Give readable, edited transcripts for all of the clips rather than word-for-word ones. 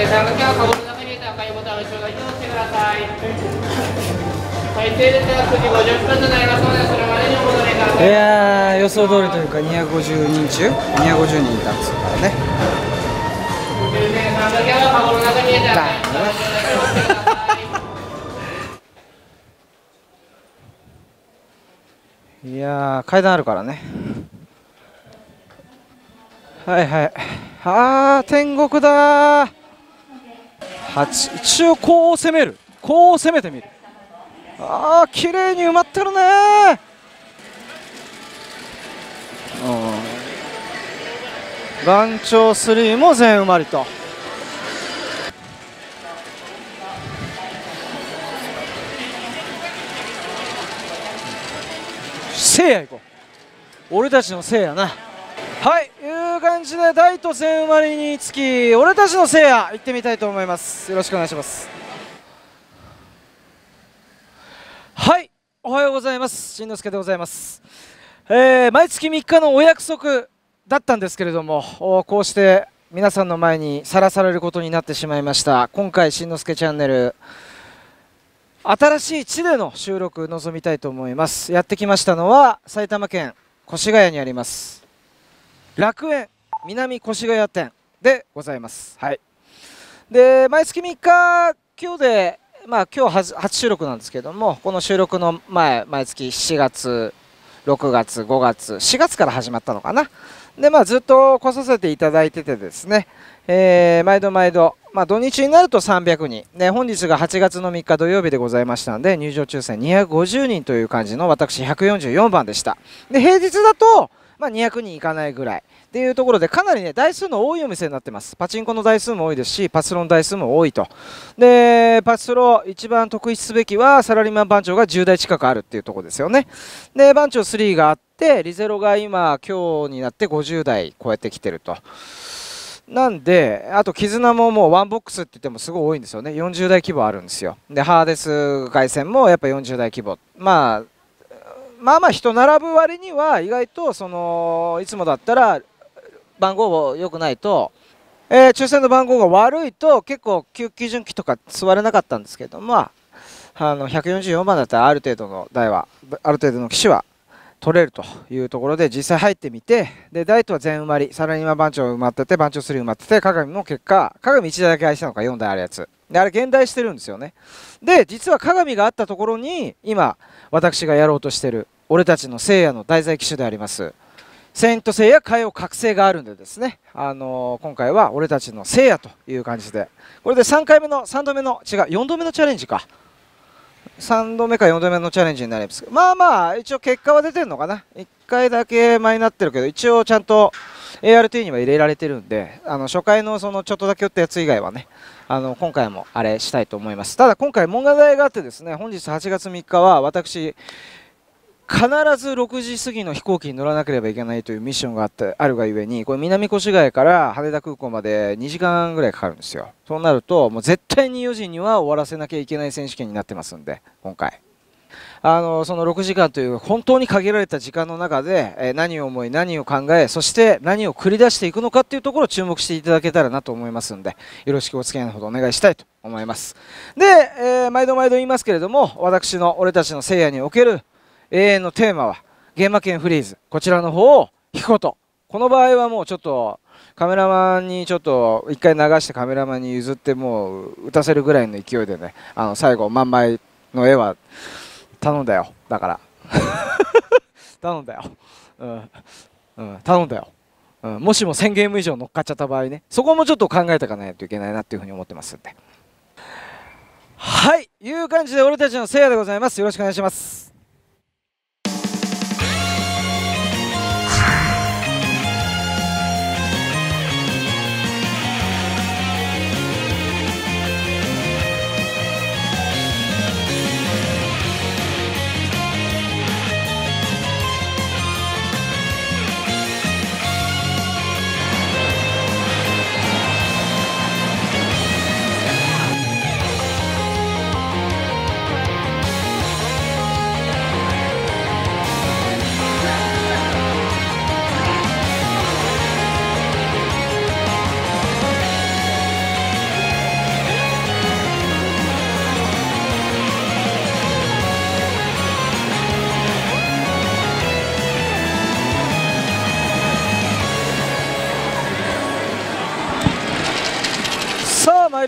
参加券はカゴの中に入れた赤いボタンを一緒に押してください。はい、整列が9時50分となりますので、それまでにお戻りください。 いやー、予想通りというか250人中250人いたんですからね。 参加券はカゴの中に入れた赤いボタンを一緒に押してください。 いやー、階段あるからね。はいはい。あー、天国だー。一応こう攻める、こう攻めてみる。あー、綺麗に埋まってるねー。番長3も全埋まりと。せいや行こう。俺たちのせいやな。はい、いう感じで大と全埋まりにつき、俺たちのせいや行ってみたいと思います。よろしくお願いします。はい、おはようございます。しんのすけでございます。毎月3日のお約束だったんですけれども、こうして皆さんの前にさらされることになってしまいました。今回しんのすけチャンネル、新しい地での収録臨みたいと思います。やってきましたのは埼玉県越谷にあります楽園南越谷店でございます。はい、で毎月3日、今日で今日初収録なんですけども、この収録の前、毎月7月6月5月4月から始まったのかな。でずっと来させていただいててですね、毎度毎度、土日になると300人、本日が8月の3日土曜日でございましたので、入場抽選250人という感じの私144番でした。で平日だと、200人いかないぐらいっていうところで、かなりね台数の多いお店になってます。パチンコの台数も多いですし、パチスロの台数も多いと。でパチスロ一番特筆すべきはサラリーマン番長が10台近くあるっていうところですよね。で番長3があって、リゼロが今になって50台超えてきてると。なんで、あと絆ももうワンボックスって言ってもすごい多いんですよね。40台規模あるんですよ。でハーデス回線もやっぱ40台規模、まあ人並ぶ割には意外といつもだったら番号良くないと、抽選の番号が悪いと結構基準機とか座れなかったんですけども、144番だったらある程度の台は、ある程度の機種は取れるというところで実際入ってみて、で台とは全埋まり、サラリーマン番長埋まってて、番長3埋まってて、鏡も結果鏡1台だけ空いてたのか4台あるやつで、あれ現代してるんですよね。で実は鏡があったところに今私がやろうとしている俺たちの聖夜の題材機種でありますセイント聖夜海洋覚醒があるんでですね、今回は俺たちの聖夜という感じで、これで3度目の4度目のチャレンジか、3度目か4度目のチャレンジになります。一応結果は出てるのかな。1回だけ前になってるけど、一応ちゃんと ART には入れられてるんで、初回のちょっとだけ打ったやつ以外はね、今回もあれしたいと思います。ただ今回問題があってですね、本日8月3日は私必ず6時過ぎの飛行機に乗らなければいけないというミッションがあるがゆえに、これ南越谷から羽田空港まで2時間ぐらいかかるんですよ。そうなるともう絶対に4時には終わらせなきゃいけない選手権になってますんで、今回その6時間という本当に限られた時間の中で、何を思い何を考え、そして何を繰り出していくのかっていうところを注目していただけたらなと思いますんで、よろしくお付き合いのほどお願いしたいと思います。で、毎度言いますけれども、私の俺たちの聖夜における永遠のテーマは現場圏フリーズ、こちらの方を引くこと。この場合はもうちょっとカメラマンにちょっと一回流してカメラマンに譲ってもう打たせるぐらいの勢いでね、最後万枚の絵は頼んだよ。だから頼んだよ、頼んだよ、もしも1000ゲーム以上乗っかっちゃった場合ね、そこもちょっと考えていかないといけないなっていうふうに思ってますんで、はい、いう感じで俺たちのせいやでございます。よろしくお願いします。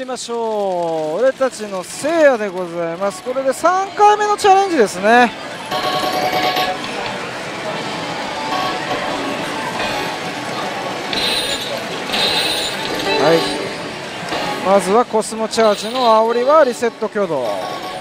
ましょう。俺たちのせいやでございます。これで3回目のチャレンジですね。はい、まずはコスモチャージの煽りはリセット挙動。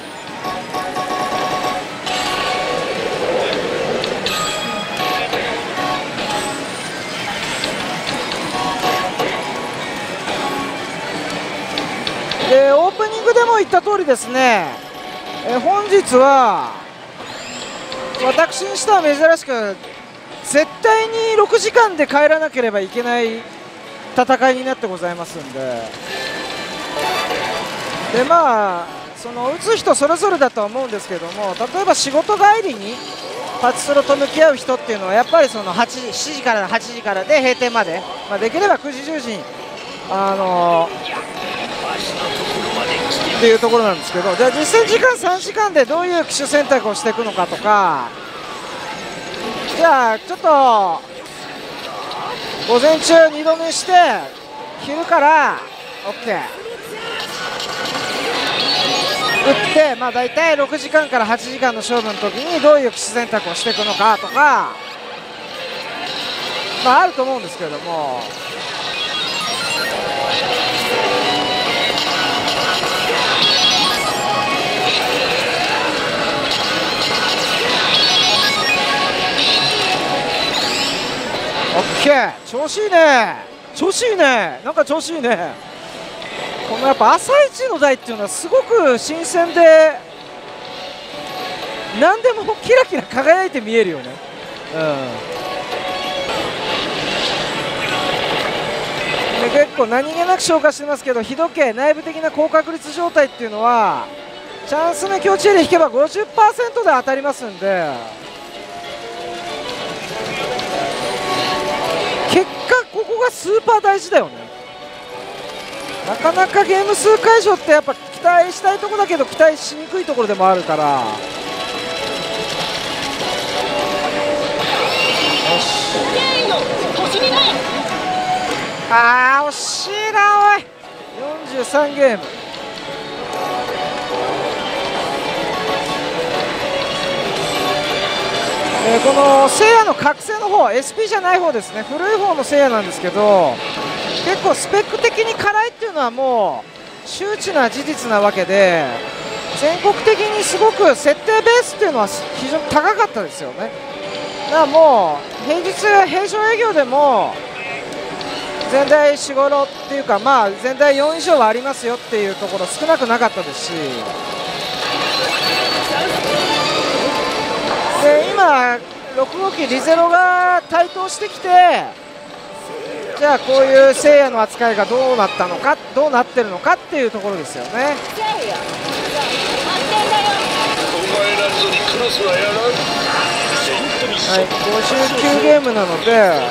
でオープニングでも言った通りですね、本日は私にしては珍しく絶対に6時間で帰らなければいけない戦いになってございますんで、まあその打つ人それぞれだとは思うんですけども、例えば仕事帰りにパチスロと向き合う人っていうのはやっぱりその7時から8時からで閉店まで、できれば9時10時にっていうところなんですけど、じゃあ実践時間3時間でどういう機種選択をしていくのかとか、じゃあちょっと午前中2度目して昼から OK 打って、大体6時間から8時間の勝負の時にどういう機種選択をしていくのかとか、あると思うんですけれども。オッケー、調子いいね、調子いいね、なんか調子いいね。このやっぱ朝一の台っていうのはすごく新鮮で、何でもキラキラ輝いて見えるよね。で結構何気なく紹介してますけど、日時計内部的な高確率状態っていうのはチャンス目強値で引けば 50% で当たりますんで、結果ここがスーパー大事だよね。なかなかゲーム数解消ってやっぱ期待したいところだけど期待しにくいところでもあるから。よし、惜しいなおい。43ゲーム。このせいやの覚醒の方 SP じゃない方ですね、古い方のせいやなんですけど、結構スペック的に辛いっていうのはもう周知な事実なわけで、全国的にすごく設定ベースっていうのは非常に高かったですよね。だからもう平常営業でも全台4、5ロっていうか、全台4以上はありますよっていうところ少なくなかったですし、で今6号機リゼロが台頭してきて、じゃあこういうせいやの扱いがどうなったのか、どうなってるのかっていうところですよね。はい、59ゲームなので、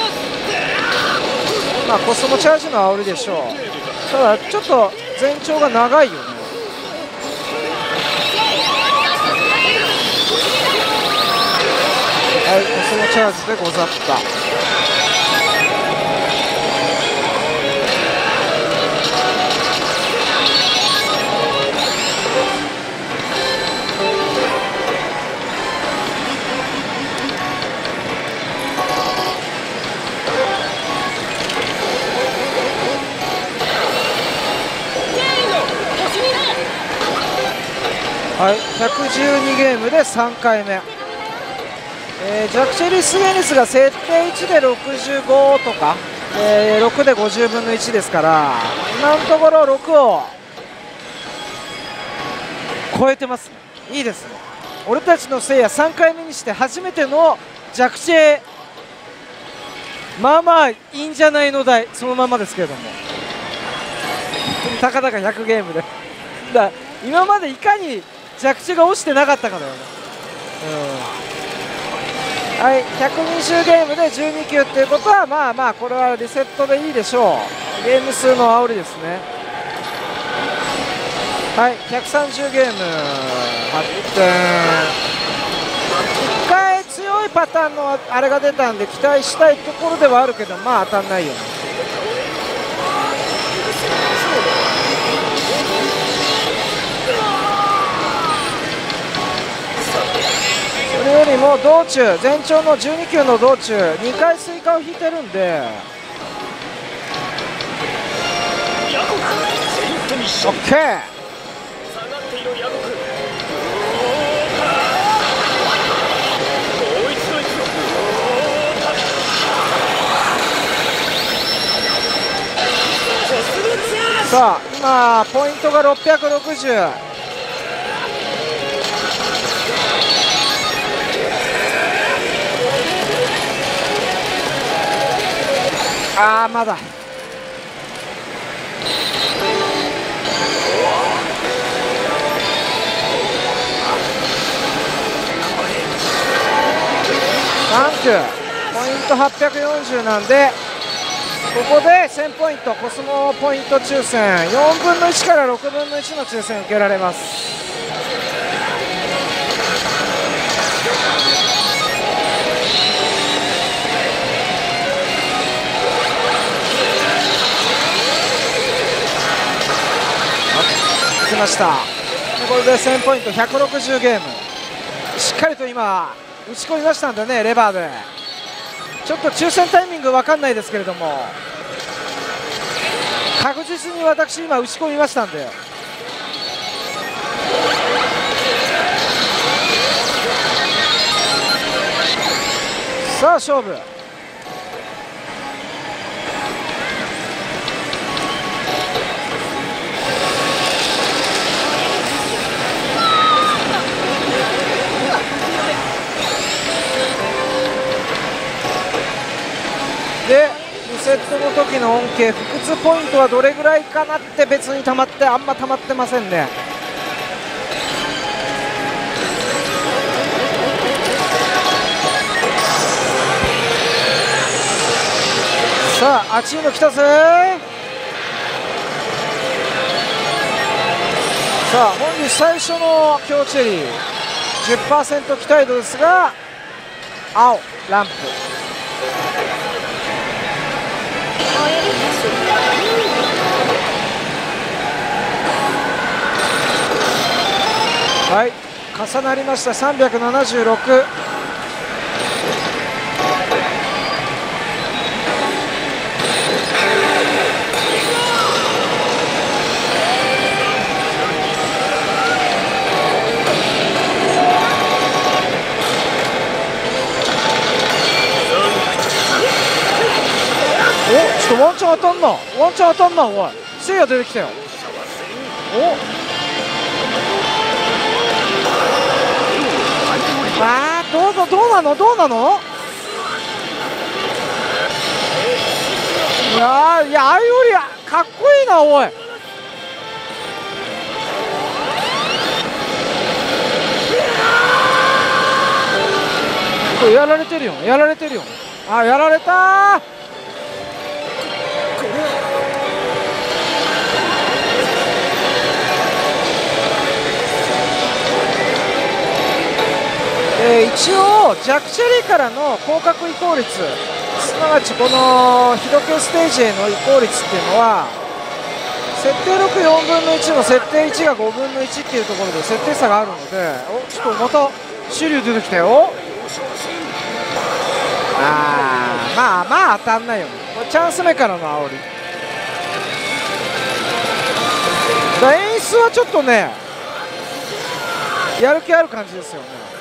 コスモチャージの煽りでしょう。ただちょっと全長が長いよね。はい、コスモチャージでござった。はい、112ゲームで3回目。ジャックチェリー・スゲニスが設定1で65とか、6で50分の1ですから、今のところ6を超えてますね。いいですね。俺たちのせいや3回目にして初めてのジャクチェ、いいんじゃないの台、そのままですけれども、たかだか100ゲームでだ今までいかに着地が落ちてなかったかだよね。はい、120ゲームで12球っていうことは、これはリセットでいいでしょう。ゲーム数の煽りですね。はい、130ゲーム8点。1回強いパターンのあれが出たんで期待したいところではあるけど、当たんないよね。 にもう道中全長の12球の道中2回スイカを引いてるんで、オッケー。さあ今ポイントが660。あーまだ3球ポイント840なんで、ここで1000ポイントコスモポイント抽選4分の1から6分の1の抽選を受けられます。来ました。これで1000ポイント160ゲームしっかりと今打ち込みましたんでね、レバーでちょっと抽選タイミング分かんないですけれども、確実に私今打ち込みましたんで、さあ勝負。でリセットの時の恩恵不屈ポイントはどれぐらいかなって別に溜まってあんま溜まってませんね。さあ熱いの来たぜ。さあ本日最初の強チェリー 10% 期待度ですが青ランプ。はい重なりました376。おちょっとワンチャン当たんな、ワンチャン当たんな。おいせいや出てきたよ。おあーどうなのどうなの。いやあれよりかっこいいな。おいこれやられてるよ、やられてるよ。あやられたー。一応弱チェリーからの広角移行率、すなわちこの日時計ステージへの移行率っていうのは設定64分の1の設定1が5分の1っていうところで設定差があるので、おちょっとまた支流出てきたよ。まあ当たんないよね。これチャンス目からの煽りだ。演出はちょっとねやる気ある感じですよね。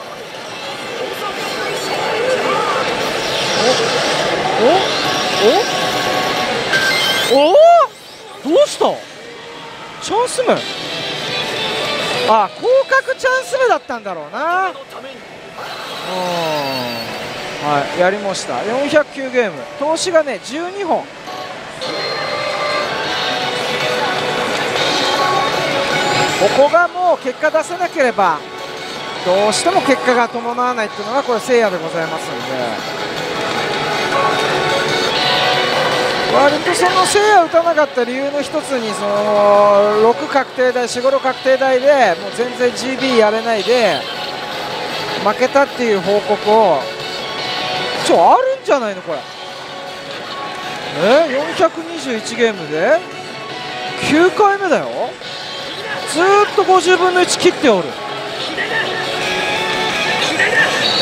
おどうしたチャンス目。あ広角チャンス目だったんだろうな。はいやりました。409ゲーム投資がね12本。ここがもう結果出せなければどうしても結果が伴わないっていうのがこれせいやでございますので、割とそのせいや打たなかった理由の一つにその6確定台4、5確定台でもう全然 GB やれないで負けたっていう報告をあるんじゃないのこれ。421ゲームで9回目だよ。ずーっと50分の1切っておる。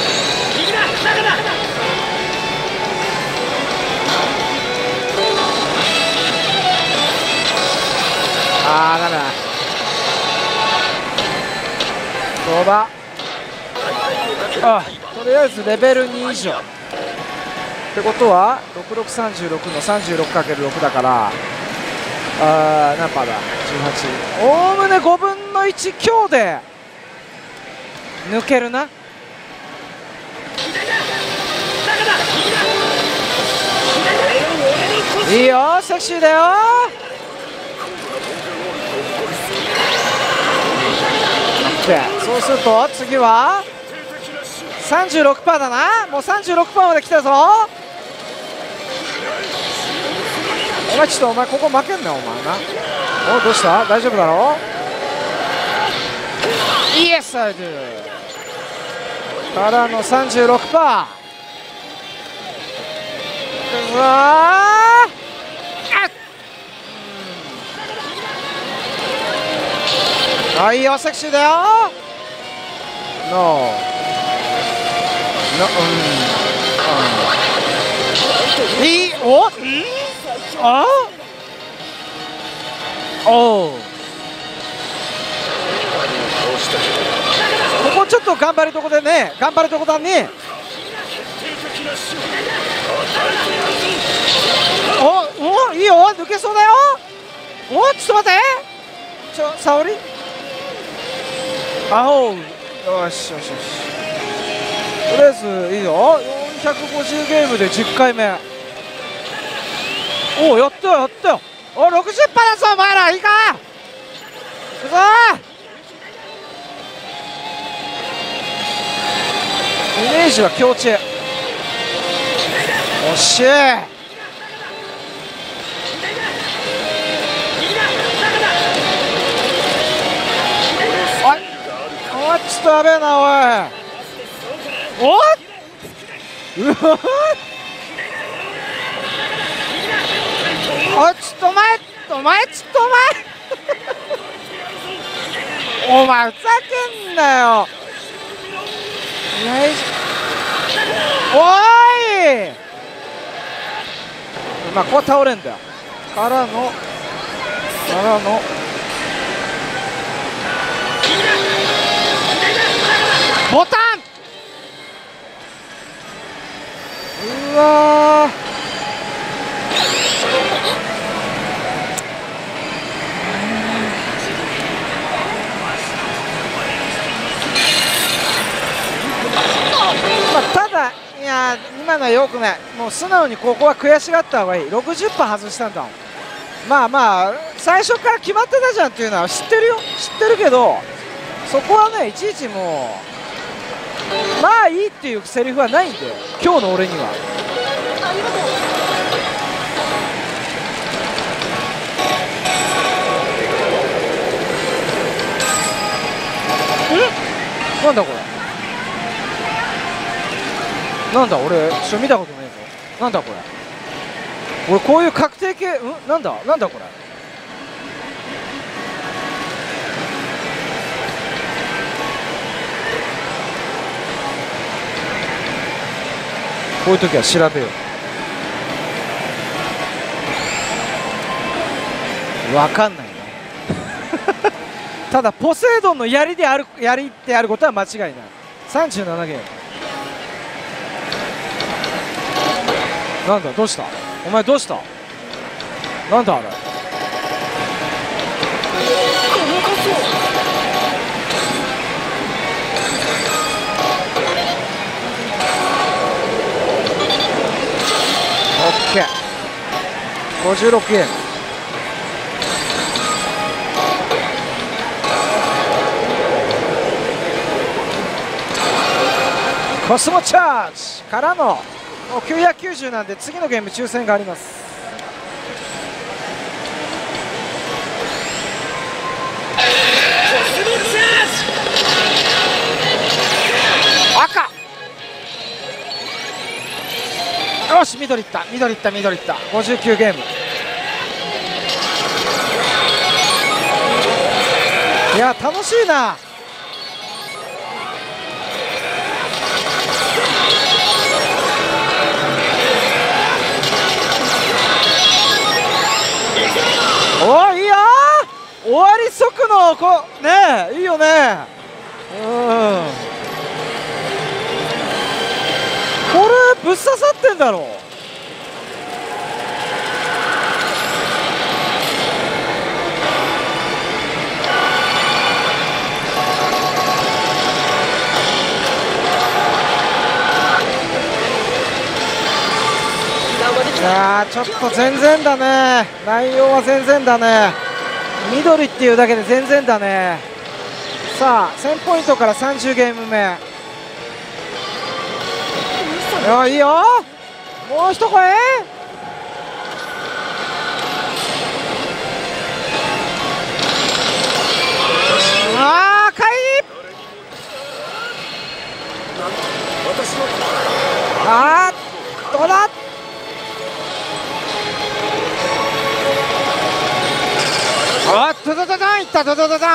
ああダメだ。どうだ。あ、とりあえずレベル2以上ってことは6636の 36×6 だから、何パーだ。18、おおむね5分の1強で抜けるな。いいよ、セクシーだよ。そうすると次は 36% だな。もう 36% まで来たぞ。お前ちょっとお前ここ負けんなお前な。おどうした、大丈夫だろう。イエスアイドゥからの 36%。 うわあ、いいよ、セクシーだよ。ノー、いい、お、あおう、ここちょっと頑張るとこでね、頑張るとこだね。おいいよ、抜けそうだよ。ちょっと待って、沙織、あおう、よしよしよし、とりあえずいいよ。450ゲームで10回目。おお、やったよやったよ。お 60% だぞお前ら。いいか、いくぞ。イメージは強チェ。惜しい。おいちょっとやべえなおい。おっ、うわおいちょっとお前ちょっとお前お前ふざけんなよ。おい、まあこう倒れんだよ。からのボタン。うわまあ、ただいや今のはよくない。もう素直にここは悔しがった方がいい。60%外したんだもん。まあまあ最初から決まってたじゃんっていうのは知ってるよ、知ってるけど、そこはねいちいちもうまあいいっていうセリフはないんだよ今日の俺には。なんだこれ、なんだ俺ちょ見たことないぞ。なんだこれ、俺こういう確定系、なんだこれ。こういう時は調べよう。わかんないなただポセイドンの槍であることは間違いない。37ゲーム。なんだどうしたお前、どうした、なんだあれ。オッケー、56ゲーム。コスモチャージからの990なんで次のゲーム抽選があります。赤、よし緑いった59ゲーム。いや楽しいな。 速のねえいいよね。これぶっ刺さってんだろう。いやちょっと全然だね。内容は全然だね。緑っていうだけで全然だね。さあ1000ポイントから30ゲーム目。いいよ、もう一声。ああ、かい。あー、どうだ。あ、ドドドドンいった、ドドドドン。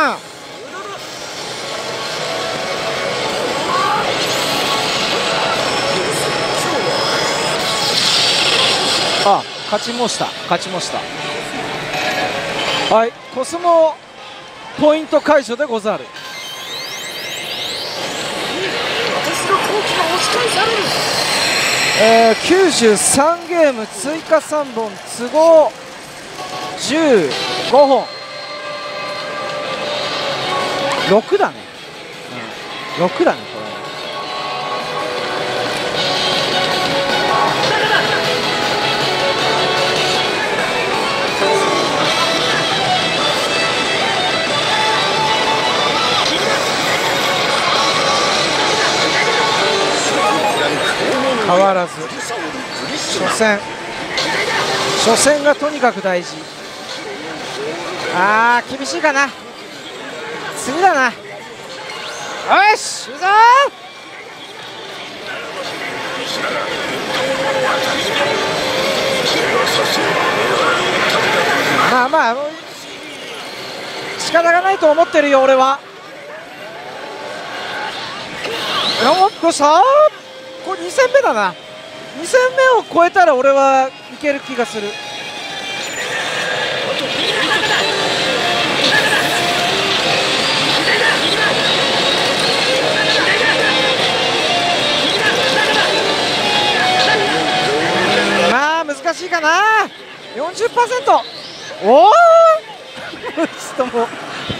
あ、勝ちました、勝ちました。はい、コスモポイント解除でござる。93ゲーム追加3本都合15本6だね、6だねこれ。変わらず初戦がとにかく大事。あー厳しいかな。次だな。よし、いいぞー。まあまあ仕方がないと思ってるよ俺は。おっとさあ、これ2戦目だな。2戦目を超えたら俺はいける気がする。まあ難しいかな。 40%。 おおちょっともう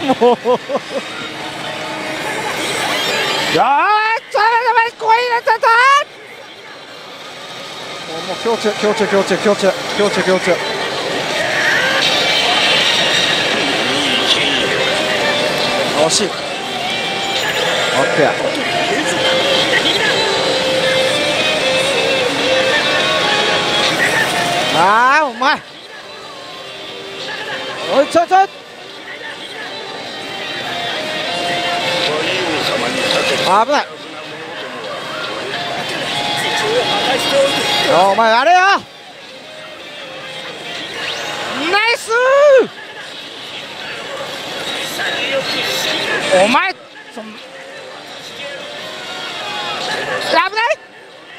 ちょっと怖いな。ちょっともう強中惜しい。オッケー。ああうまい。おいちょ危ない。お前あれよ、ナイスー。お前危ない。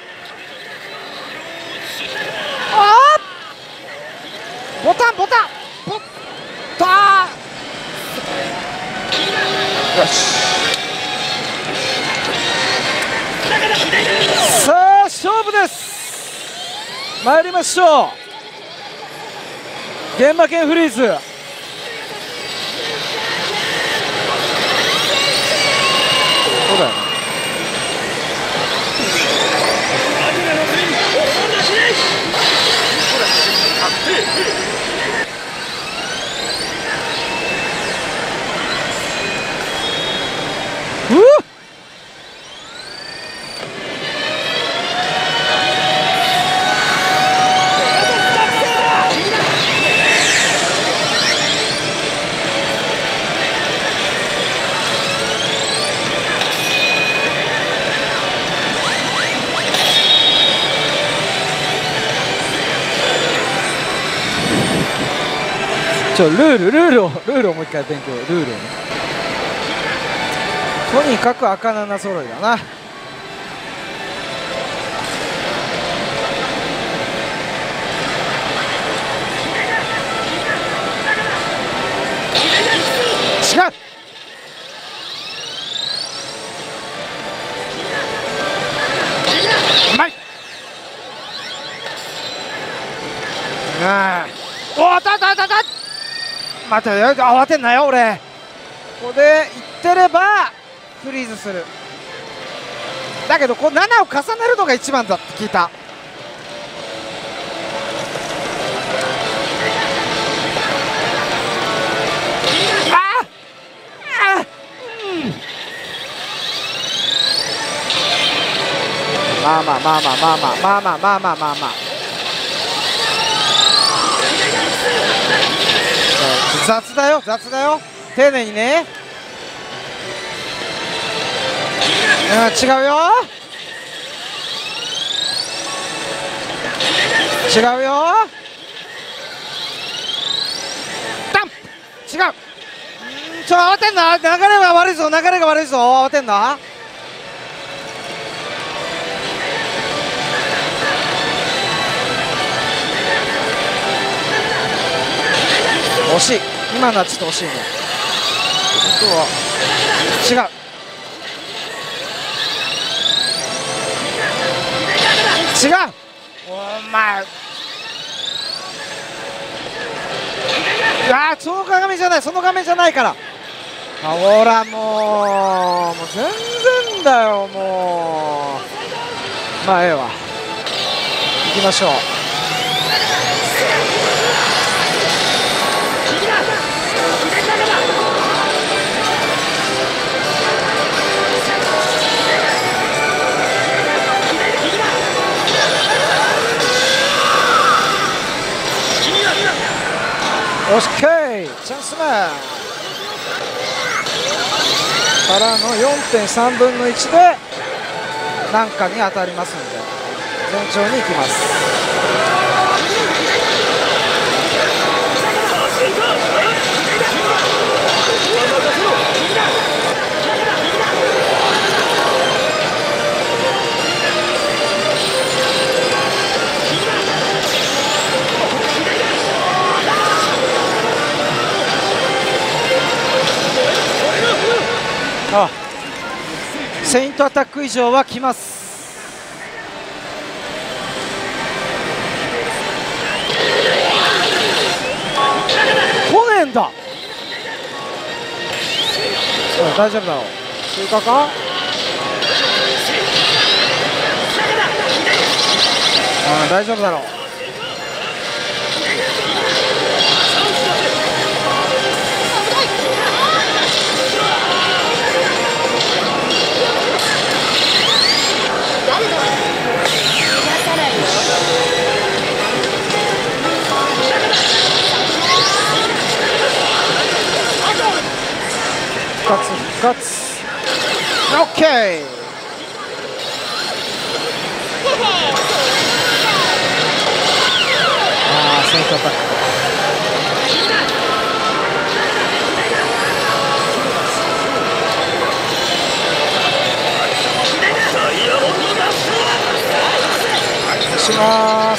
ボタンボタンよし。さあ勝負です。参りましょう。現場剣フリーズ。そうだよね。ルールをもう一回勉強。ルールをね。とにかく赤7揃いだな。 待てよ、慌てんなよ俺。ここでいってればフリーズする。だけどこう7を重ねるのが一番だって聞いた。まあまあまあまあまあまあまあまあまあまあまあまあ、雑だよ雑だよ、丁寧にね。違うよ違うよ、ダンプ違う。慌てんな、流れが悪いぞ、流れが悪いぞ、慌てんな。惜しい、今のはちょっと惜しいね。違う違う、お前その鏡じゃない、その画面じゃないから。ほらもう全然だよもう。まあええわ、行きましょう。オッケー、チャンスマンからの 4.3 分の1で何かに当たりますので順調にいきます。セイントアタック以上は来ます。来ねえんだ。大丈夫だろう、追加か。大丈夫だろう。復活 OK。 センターバックします。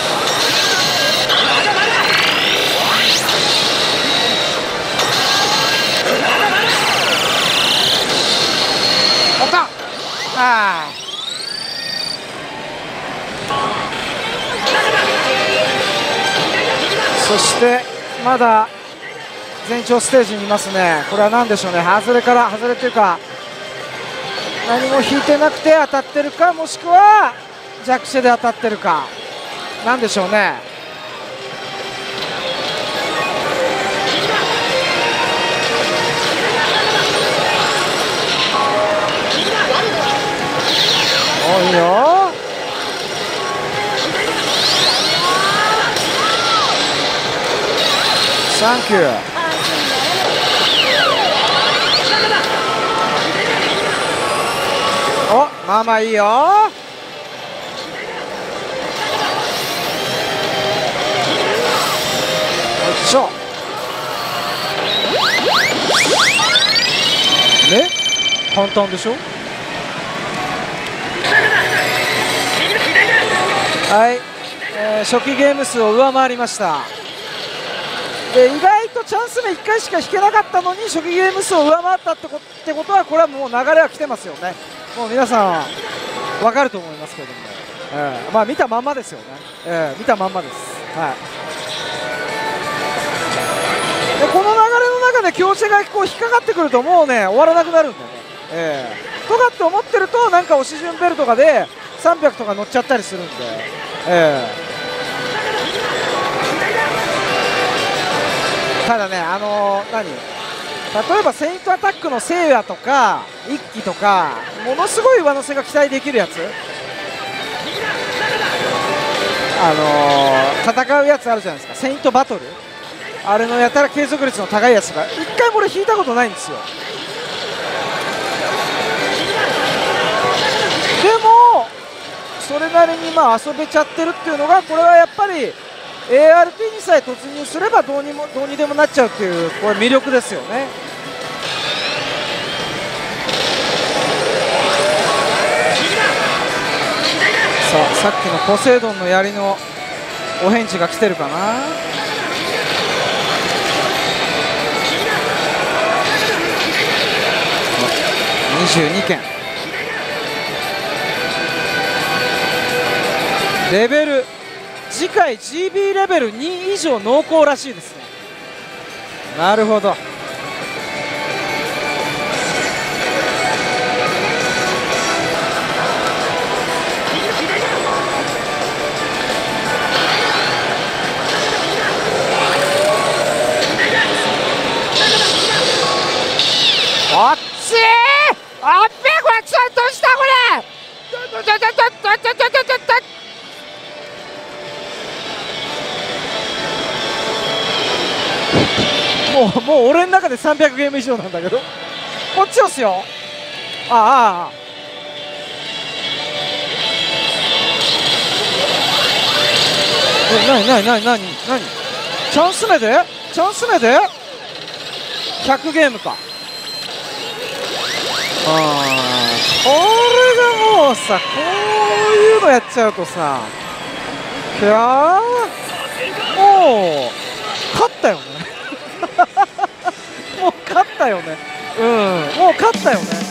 そしてまだ前兆ステージにいますね。これは何でしょうね。外れというか何も引いてなくて当たってるか、もしくは弱視で当たってるか、なんでしょうね。いいよ。サンキュー。まあまあいいよ。よいしょ。ね、簡単でしょ。はい、初期ゲーム数を上回りました。で意外とチャンス目1回しか引けなかったのに初期ゲーム数を上回ったってことは、これはもう流れは来てますよね。もう皆さん分かると思いますけれども、まあ見たまんまですよね。見たまんまです。はい。 でこの流れの中で強制がこう引っかかってくるともうね終わらなくなるんだよね、とかって思ってるとなんか押し順ベルとかで300とか乗っちゃったりするんで、ただね例えばセイントアタックの聖夜とか一騎とかものすごい上乗せが期待できるやつ、戦うやつあるじゃないですか、セイントバトル、あれのやたら継続率の高いやつが一回これ引いたことないんですよ。でもそれなりにまあ遊べちゃってるっていうのが、これはやっぱり ART にさえ突入すればどうにでもなっちゃうっていう、これ魅力ですよね。さっきのポセイドンの槍のお返事が来てるかな。22件レベル、次回 GB レベル2以上濃厚らしいですね。なるほど。あっちー、あっべ、これちょっとしたこれ。もう俺の中で300ゲーム以上なんだけど、こっち押すよ。ああ、何チャンス目で100ゲームか。これがもうさ、こういうのやっちゃうとさ、いやもう勝ったよねもう勝ったよね、もう勝ったよね。